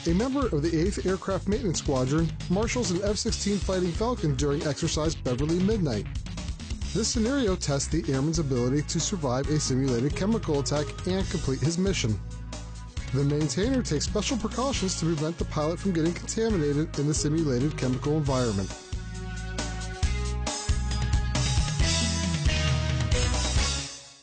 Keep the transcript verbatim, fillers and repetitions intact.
A member of the eighth Aircraft Maintenance Squadron marshals an F sixteen Fighting Falcon during Exercise Beverly Midnight. This scenario tests the airman's ability to survive a simulated chemical attack and complete his mission. The maintainer takes special precautions to prevent the pilot from getting contaminated in the simulated chemical environment.